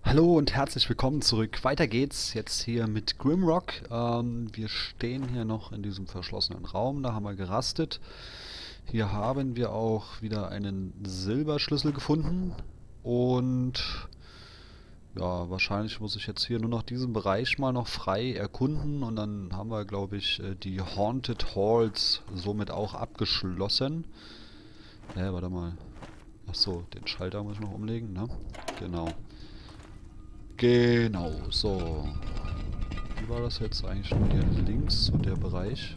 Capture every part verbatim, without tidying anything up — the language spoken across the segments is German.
Hallo und herzlich willkommen zurück. Weiter geht's jetzt hier mit Grimrock. Ähm, wir stehen hier noch in diesem verschlossenen Raum, da haben wir gerastet. Hier haben wir auch wieder einen Silberschlüssel gefunden. Und ja, wahrscheinlich muss ich jetzt hier nur noch diesen Bereich mal noch frei erkunden. Und dann haben wir, glaube ich, äh, die Haunted Halls somit auch abgeschlossen. Hä, warte mal. Achso, den Schalter muss ich noch umlegen, ne? Genau. Genau, so. Wie war das jetzt eigentlich nur hier links, so der Bereich?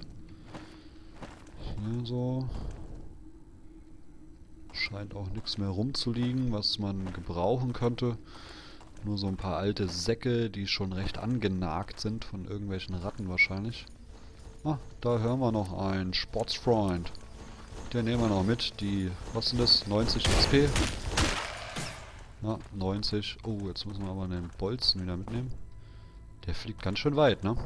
Hier so. Scheint auch nichts mehr rumzuliegen, was man gebrauchen könnte. Nur so ein paar alte Säcke, die schon recht angenagt sind von irgendwelchen Ratten wahrscheinlich. Ah, da hören wir noch einen Sportsfreund. Den nehmen wir noch mit. Die, was sind das? neunzig X P. Ja, neunzig. Oh, jetzt müssen wir aber den Bolzen wieder mitnehmen. Der fliegt ganz schön weit, ne?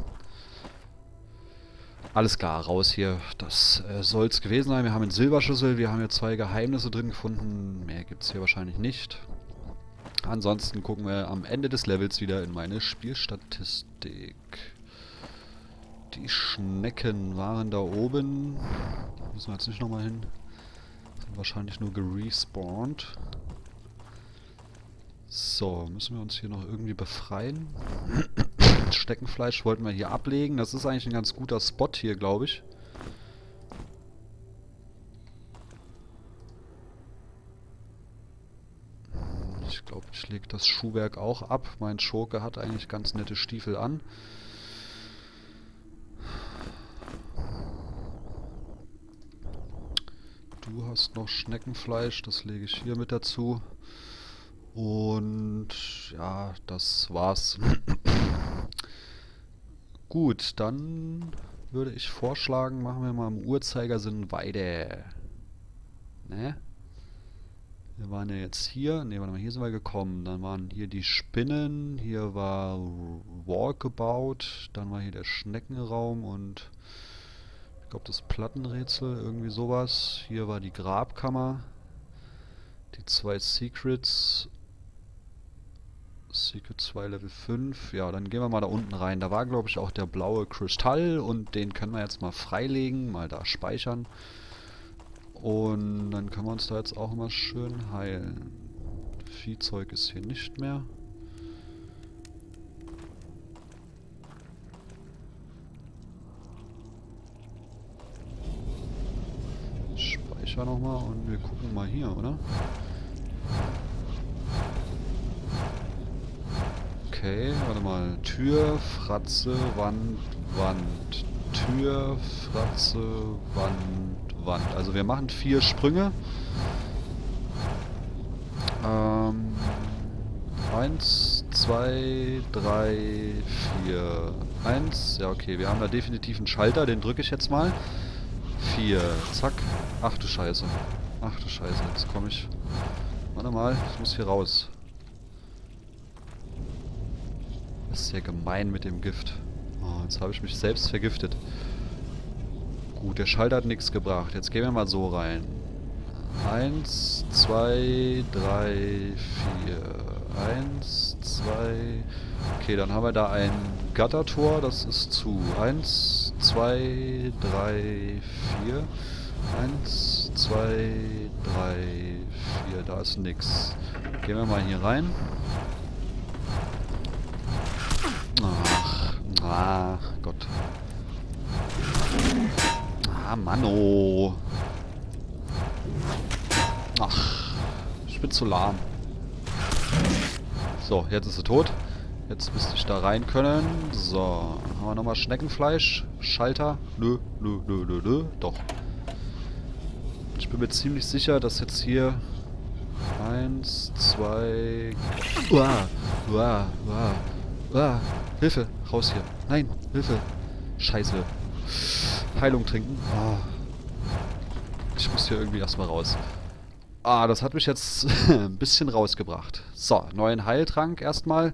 Alles klar, raus hier. Das äh, soll es gewesen sein. Wir haben einen Silberschlüssel, wir haben hier zwei Geheimnisse drin gefunden. Mehr gibt es hier wahrscheinlich nicht. Ansonsten gucken wir am Ende des Levels wieder in meine Spielstatistik. Die Schnecken waren da oben. Da müssen wir jetzt nicht nochmal hin. Sind wahrscheinlich nur gerespawnt. So, müssen wir uns hier noch irgendwie befreien. Steckenfleisch wollten wir hier ablegen. Das ist eigentlich ein ganz guter Spot hier, glaube ich. Ich glaube, ich lege das Schuhwerk auch ab. Mein Schurke hat eigentlich ganz nette Stiefel an. Du hast noch Schneckenfleisch, das lege ich hier mit dazu. Und ja, das war's. Gut, dann würde ich vorschlagen, machen wir mal im Uhrzeigersinn weiter. Ne? Wir waren ja jetzt hier. Ne, warte mal, hier sind wir gekommen. Dann waren hier die Spinnen. Hier war Walkabout. Dann war hier der Schneckenraum und ich glaube das Plattenrätsel, irgendwie sowas. Hier war die Grabkammer. Die zwei Secrets. Secret zwei Level fünf. Ja, dann gehen wir mal da unten rein. Da war, glaube ich, auch der blaue Kristall und den können wir jetzt mal freilegen, mal da speichern. Und dann können wir uns da jetzt auch mal schön heilen. Viehzeug ist hier nicht mehr. Speicher nochmal und wir gucken mal hier, oder? Okay, warte mal. Tür, Fratze, Wand, Wand. Tür, Fratze, Wand, Wand. Also wir machen vier Sprünge. Ähm, eins, zwei, drei, vier. Eins. Ja, okay, wir haben da definitiv einen Schalter, den drücke ich jetzt mal. Vier. Zack. Ach du Scheiße. Ach du Scheiße, jetzt komme ich. Warte mal, ich muss hier raus. Das ist ja gemein mit dem Gift. Oh, jetzt habe ich mich selbst vergiftet. Gut, der Schalter hat nichts gebracht. Jetzt gehen wir mal so rein. Eins, zwei, drei, vier. Eins, zwei. Okay, dann haben wir da ein Gattertor. Das ist zu. Eins, zwei, drei, vier. Eins, zwei, drei, vier. Da ist nix. Gehen wir mal hier rein. Ach, ah, Gott. Ah, Manno. Ach, ich bin zu lahm. So, jetzt ist sie tot. Jetzt müsste ich da rein können. So, haben wir nochmal Schneckenfleisch. Schalter. Nö, nö, nö, nö, nö. Doch. Ich bin mir ziemlich sicher, dass jetzt hier... Eins, zwei... Uah, uah, uah. Ah, Hilfe, raus hier. Nein, Hilfe. Scheiße. Heilung trinken. Ah. Ich muss hier irgendwie erstmal raus. Ah, das hat mich jetzt ein bisschen rausgebracht. So, neuen Heiltrank erstmal.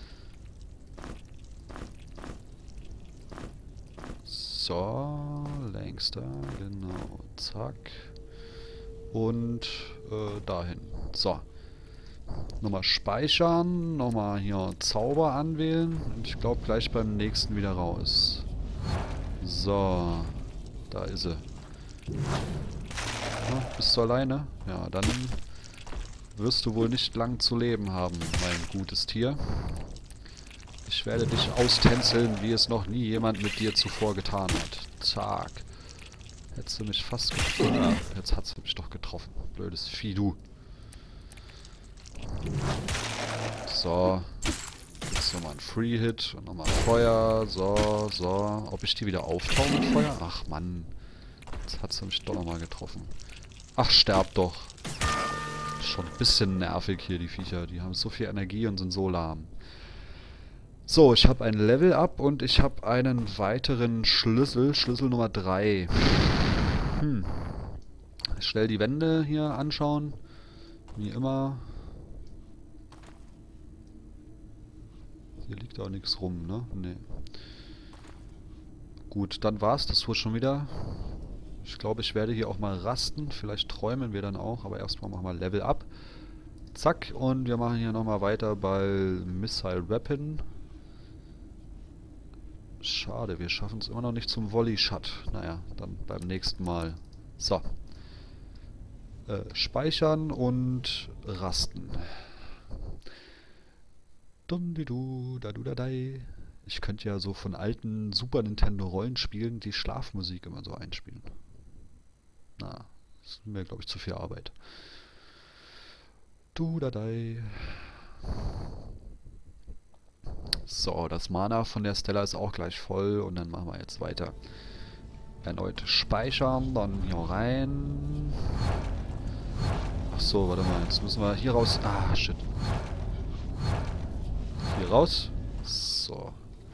So, längster, genau. Zack. Und äh, dahin. So. Nochmal speichern, nochmal hier Zauber anwählen und ich glaube gleich beim nächsten wieder raus. So, da ist sie. Ja, bist du alleine? Ja, dann wirst du wohl nicht lang zu leben haben, mein gutes Tier. Ich werde dich austänzeln, wie es noch nie jemand mit dir zuvor getan hat. Zack. Hättest du mich fast getroffen. Ja, jetzt hat sie mich doch getroffen. Blödes Vieh, du. So. Jetzt nochmal ein Free-Hit und nochmal Feuer. So, so. Ob ich die wieder auftaue mit Feuer? Ach, Mann. Jetzt hat sie mich doch nochmal getroffen. Ach, sterb doch. Schon ein bisschen nervig hier, die Viecher. Die haben so viel Energie und sind so lahm. So, ich habe ein Level-Up und ich habe einen weiteren Schlüssel. Schlüssel Nummer drei. Hm. Schnell die Wände hier anschauen. Wie immer. Hier liegt auch nichts rum, ne? Nee. Gut, dann war's das wohl schon wieder. Ich glaube, ich werde hier auch mal rasten. Vielleicht träumen wir dann auch, aber erstmal machen wir Level Up. Zack, und wir machen hier nochmal weiter bei Missile Weapon. Schade, wir schaffen es immer noch nicht zum Volley-Shot. Naja, dann beim nächsten Mal. So. Äh, speichern und rasten. Dundidu, da du da dai. Ich könnte ja so von alten Super Nintendo Rollenspielen die Schlafmusik immer so einspielen. Na, das ist mir, glaube ich, zu viel Arbeit. Du da dai. So, das Mana von der Stella ist auch gleich voll und dann machen wir jetzt weiter. Erneut speichern, dann hier rein. Ach so, warte mal, jetzt müssen wir hier raus. Ah, shit. Hier raus. So.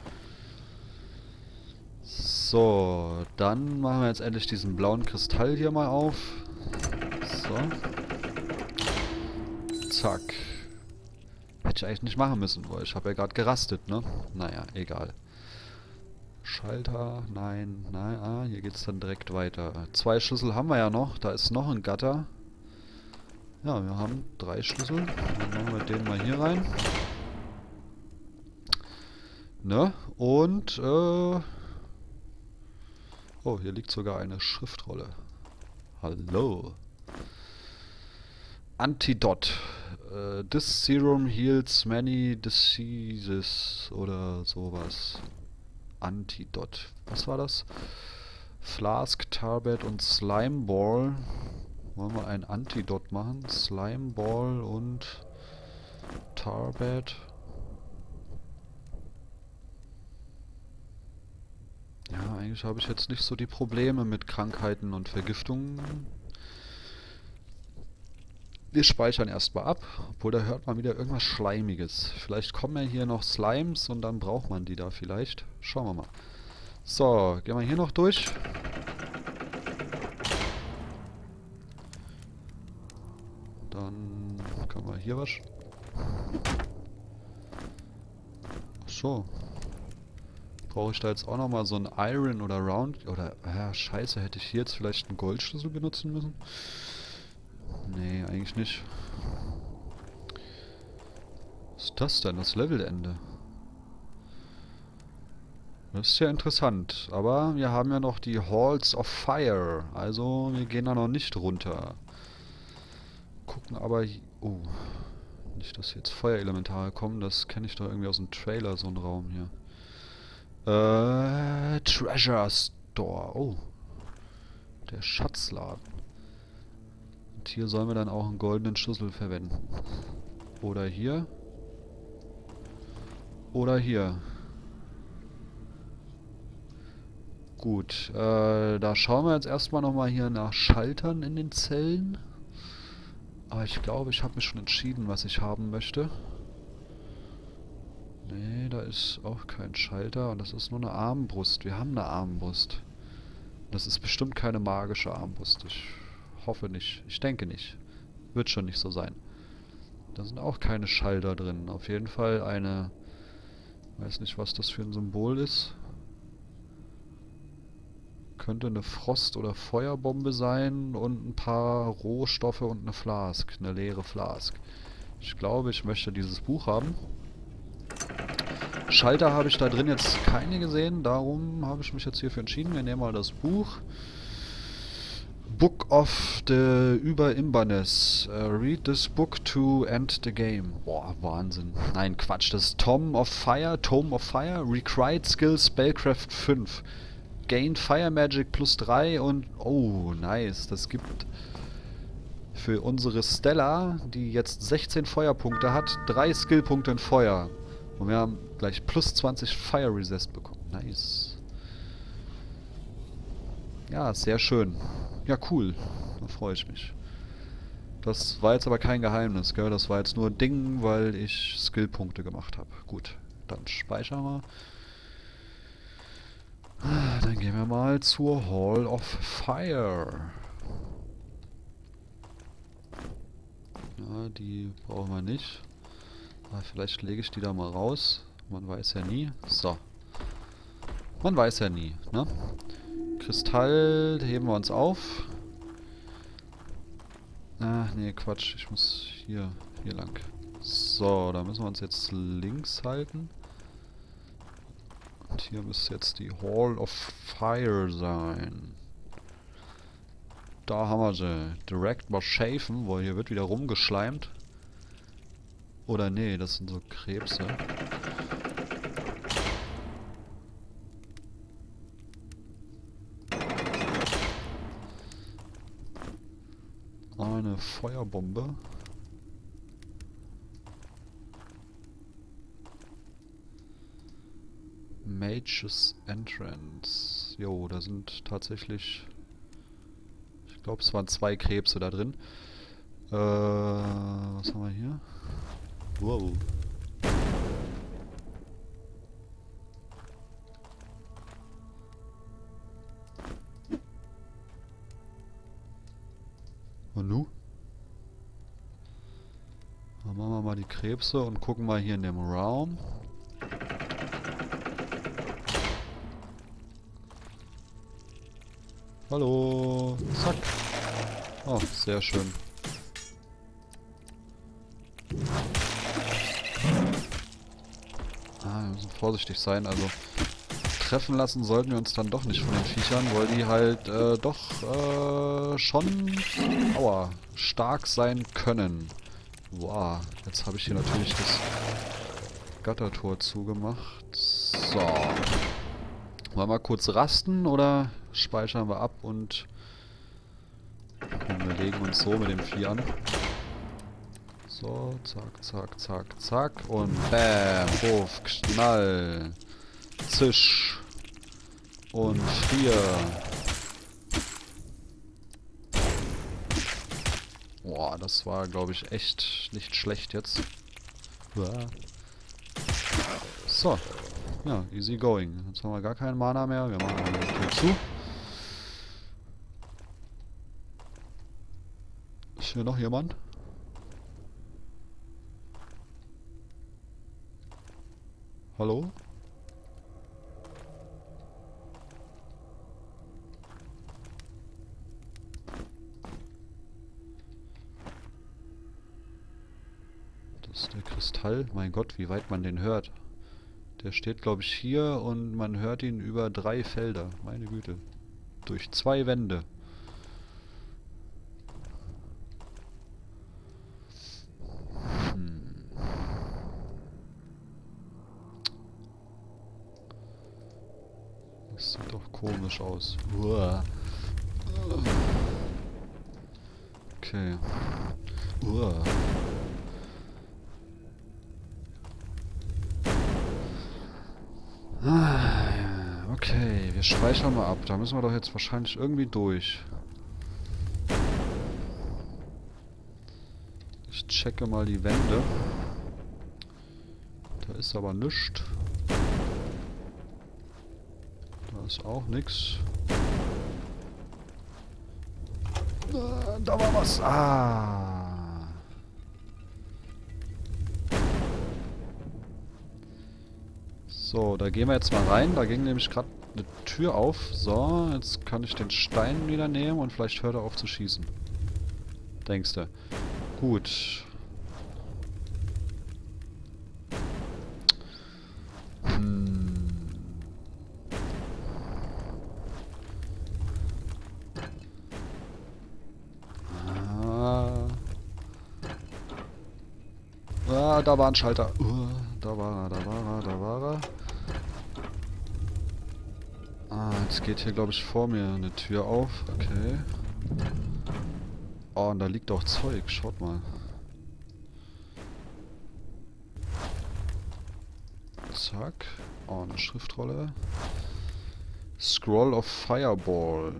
So, dann machen wir jetzt endlich diesen blauen Kristall hier mal auf. So. Zack. Hätte ich eigentlich nicht machen müssen, weil ich habe ja gerade gerastet, ne? Naja, egal. Schalter, nein, nein, ah, hier geht's dann direkt weiter. Zwei Schlüssel haben wir ja noch, da ist noch ein Gatter. Ja, wir haben drei Schlüssel. Dann machen wir den mal hier rein. Ne? Und, äh... oh, hier liegt sogar eine Schriftrolle. Hallo. Antidot. Uh, this serum heals many diseases oder sowas. Antidot. Was war das? Flask, Tarbet und Slimeball. Wollen wir ein Antidot machen? Slimeball und Tarbet. Ja, eigentlich habe ich jetzt nicht so die Probleme mit Krankheiten und Vergiftungen. Wir speichern erstmal ab, obwohl da hört man wieder irgendwas Schleimiges. Vielleicht kommen ja hier noch Slimes und dann braucht man die da vielleicht. Schauen wir mal. So, gehen wir hier noch durch. Dann können wir hier was... Ach so. Brauche ich da jetzt auch nochmal so ein Iron oder Round... Oder, ja, scheiße, hätte ich hier jetzt vielleicht einen Goldschlüssel benutzen müssen? Nee, eigentlich nicht. Was ist das denn? Das Levelende. Das ist ja interessant. Aber wir haben ja noch die Halls of Fire. Also wir gehen da noch nicht runter. Gucken aber... Oh. Nicht, dass jetzt Feuerelementare kommen. Das kenne ich doch irgendwie aus dem Trailer, so ein Raum hier. Äh... Treasure Store. Oh. Der Schatzladen. Und hier sollen wir dann auch einen goldenen Schlüssel verwenden. Oder hier. Oder hier. Gut, äh, da schauen wir jetzt erstmal nochmal hier nach Schaltern in den Zellen. Aber ich glaube, ich habe mich schon entschieden, was ich haben möchte. Nee, da ist auch kein Schalter und das ist nur eine Armbrust. Wir haben eine Armbrust. Das ist bestimmt keine magische Armbrust. Ich hoffe nicht. Ich denke nicht. Wird schon nicht so sein. Da sind auch keine Schalter drin. Auf jeden Fall eine... Ich weiß nicht, was das für ein Symbol ist. Könnte eine Frost- oder Feuerbombe sein und ein paar Rohstoffe und eine Flask. Eine leere Flask. Ich glaube, ich möchte dieses Buch haben. Schalter habe ich da drin jetzt keine gesehen, darum habe ich mich jetzt hierfür entschieden. Wir nehmen mal das Buch. Book of the Über Imberness. Uh, read this book to end the game. Boah, Wahnsinn. Nein, Quatsch. Das ist Tome of Fire. Tome of Fire. Required Skills Spellcraft fünf. Gain Fire Magic plus drei und... Oh, nice. Das gibt für unsere Stella, die jetzt sechzehn Feuerpunkte hat, drei Skillpunkte in Feuer. Und wir haben gleich plus zwanzig Fire Resist bekommen. Nice. Ja, sehr schön. Ja, cool. Da freue ich mich. Das war jetzt aber kein Geheimnis, gell? Das war jetzt nur ein Ding, weil ich Skillpunkte gemacht habe. Gut, dann speichern wir. Dann gehen wir mal zur Hall of Fire. Ja, die brauchen wir nicht. Aber vielleicht lege ich die da mal raus. Man weiß ja nie. So. Man weiß ja nie, ne? Kristall heben wir uns auf. Ach, nee, Quatsch. Ich muss hier, hier lang. So, da müssen wir uns jetzt links halten. Und hier müsste jetzt die Hall of Fire sein. Da haben wir sie. Direkt mal schäfen, weil hier wird wieder rumgeschleimt. Oder nee, das sind so Krebse. Eine Feuerbombe. Mage's Entrance. Jo, da sind tatsächlich... Ich glaube, es waren zwei Krebse da drin. Äh, was haben wir hier? Wow. Und nu? Dann machen wir mal die Krebse und gucken mal hier in dem Raum. Hallo. Zack. Oh, sehr schön. Ah, wir müssen vorsichtig sein, also treffen lassen sollten wir uns dann doch nicht von den Viechern, weil die halt äh, doch äh, schon aua, stark sein können. Wow, jetzt habe ich hier natürlich das Gattertor zugemacht. So. Wollen wir mal kurz rasten oder speichern wir ab und komm, wir legen uns so mit dem Vieh an. So, zack, zack, zack, zack und bam, Ruf, Knall, Zisch und Frier. Boah, das war, glaube ich, echt nicht schlecht jetzt. So, ja, easy going. Jetzt haben wir gar keinen Mana mehr, wir machen die Tür zu. Ist hier noch jemand? Hallo? Das ist der Kristall. Mein Gott, wie weit man den hört. Der steht, glaube ich, hier und man hört ihn über drei Felder. Meine Güte. Durch zwei Wände. Das sieht doch komisch aus. Uah. Okay. Uah. Ah, okay, wir speichern mal ab. Da müssen wir doch jetzt wahrscheinlich irgendwie durch. Ich checke mal die Wände. Da ist aber nichts. Da ist auch nichts. Ah, da war was. Ah. So, da gehen wir jetzt mal rein. Da ging nämlich gerade eine Tür auf. So, jetzt kann ich den Stein wieder nehmen und vielleicht hört er auf zu schießen. Denkst du? Gut. Ah, da war ein Schalter. Uh, da war er, da war er, da war er. Ah, jetzt geht hier, glaube ich, vor mir eine Tür auf. Okay. Oh, und da liegt auch Zeug. Schaut mal. Zack. Oh, eine Schriftrolle. Scroll of Fireball.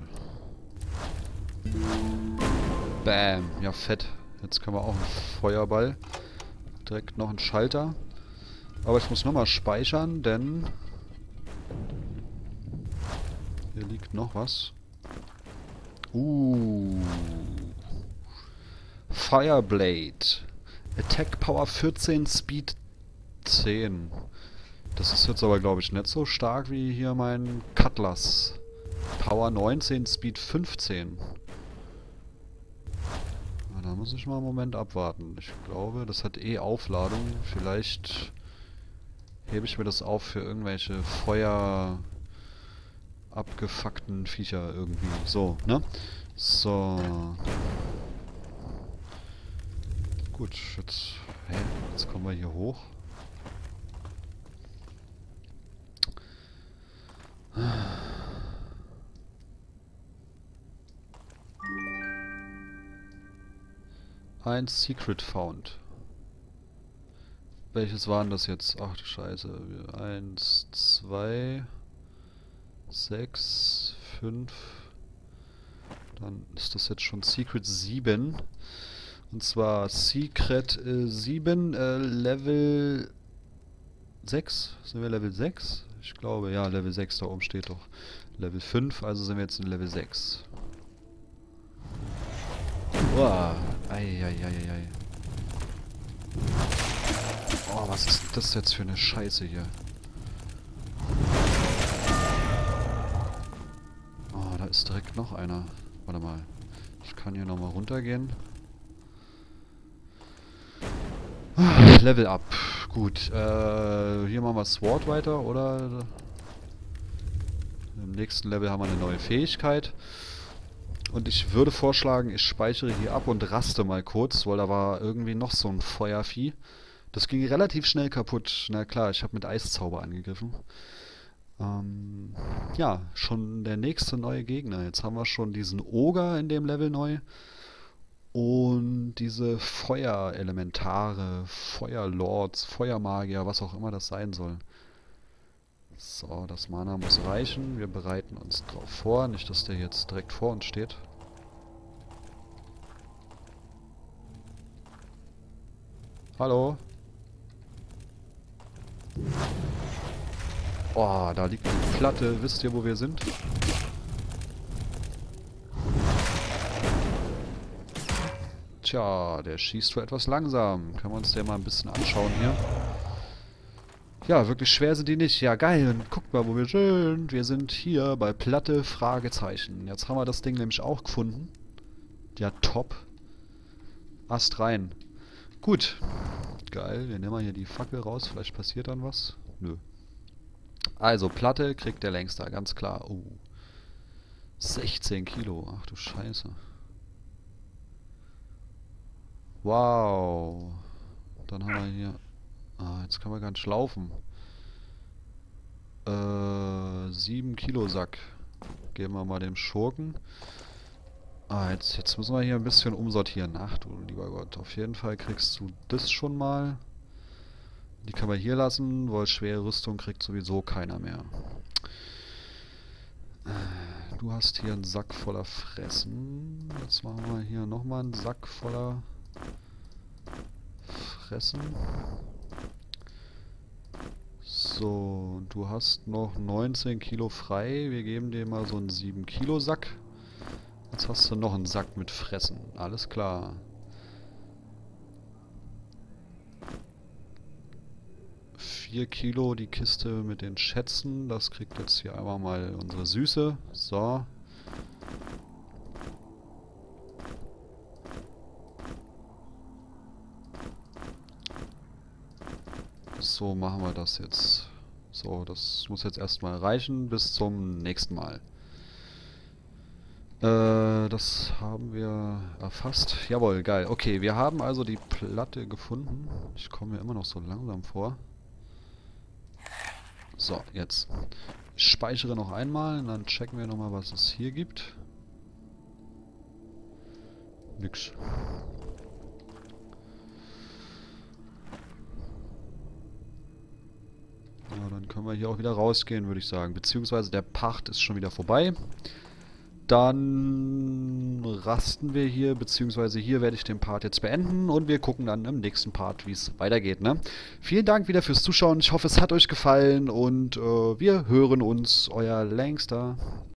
Bam. Ja, fett. Jetzt können wir auch einen Feuerball. Direkt noch einen Schalter. Aber ich muss nochmal speichern, denn... Hier liegt noch was. Uh. Fireblade. Attack Power vierzehn, Speed zehn. Das ist jetzt aber, glaube ich, nicht so stark wie hier mein Cutlass. Power neunzehn, Speed fünfzehn. Na, da muss ich mal einen Moment abwarten. Ich glaube, das hat eh Aufladung. Vielleicht hebe ich mir das auf für irgendwelche Feuer... abgefuckten Viecher irgendwie. So, ne? So. Gut, jetzt... Hä? Jetzt kommen wir hier hoch. Ein Secret Found. Welches waren das jetzt? Ach du Scheiße. Eins, zwei, sechs, fünf. Dann ist das jetzt schon Secret sieben. Und zwar Secret äh, sieben, äh, Level sechs. Sind wir Level sechs? Ich glaube, ja, Level sechs, da oben steht doch. Level fünf, also sind wir jetzt in Level sechs. Boah. Eieieiei. Oh, was ist das jetzt für eine Scheiße hier? Oh, da ist direkt noch einer. Warte mal. Ich kann hier nochmal runtergehen. Level up. Gut. Äh, hier machen wir Sword weiter, oder? Im nächsten Level haben wir eine neue Fähigkeit. Und ich würde vorschlagen, ich speichere hier ab und raste mal kurz, weil da war irgendwie noch so ein Feuervieh. Das ging relativ schnell kaputt. Na klar, ich habe mit Eiszauber angegriffen. Ähm, ja, schon der nächste neue Gegner. Jetzt haben wir schon diesen Oger in dem Level neu. Und diese Feuerelementare, Feuerlords, Feuermagier, was auch immer das sein soll. So, das Mana muss reichen. Wir bereiten uns drauf vor. Nicht, dass der jetzt direkt vor uns steht. Hallo? Oh, da liegt eine Platte. Wisst ihr, wo wir sind? Tja, der schießt wohl etwas langsam. Können wir uns den mal ein bisschen anschauen hier. Ja, wirklich schwer sind die nicht. Ja, geil. Und guckt mal, wo wir sind. Wir sind hier bei Platte, Fragezeichen. Jetzt haben wir das Ding nämlich auch gefunden. Ja, top. Ast rein. Gut. Geil. Wir nehmen mal hier die Fackel raus. Vielleicht passiert dann was. Nö. Also, Platte kriegt der Längster. Ganz klar. Oh. sechzehn Kilo. Ach du Scheiße. Wow. Dann haben wir hier... Ah, jetzt können wir gar nicht laufen. Äh, sieben Kilo Sack. Geben wir mal dem Schurken. Ah, jetzt, jetzt müssen wir hier ein bisschen umsortieren. Ach du lieber Gott. Auf jeden Fall kriegst du das schon mal. Die können wir hier lassen, weil schwere Rüstung kriegt sowieso keiner mehr. Du hast hier einen Sack voller Fressen. Jetzt machen wir hier nochmal einen Sack voller Fressen. So, und du hast noch neunzehn Kilo frei. Wir geben dir mal so einen sieben Kilo Sack. Jetzt hast du noch einen Sack mit Fressen. Alles klar. vier Kilo die Kiste mit den Schätzen. Das kriegt jetzt hier einmal mal unsere Süße. So. So machen wir das jetzt. So, das muss jetzt erstmal reichen. Bis zum nächsten Mal. Äh, das haben wir erfasst. Jawohl, geil. Okay, wir haben also die Platte gefunden. Ich komme mir immer noch so langsam vor. So, jetzt. Ich speichere noch einmal und dann checken wir nochmal, was es hier gibt. Nix. Ja, dann können wir hier auch wieder rausgehen, würde ich sagen. Beziehungsweise der Pacht ist schon wieder vorbei. Dann rasten wir hier, beziehungsweise hier werde ich den Part jetzt beenden und wir gucken dann im nächsten Part, wie es weitergeht, ne? Vielen Dank wieder fürs Zuschauen. Ich hoffe, es hat euch gefallen und äh, wir hören uns. Euer Langster.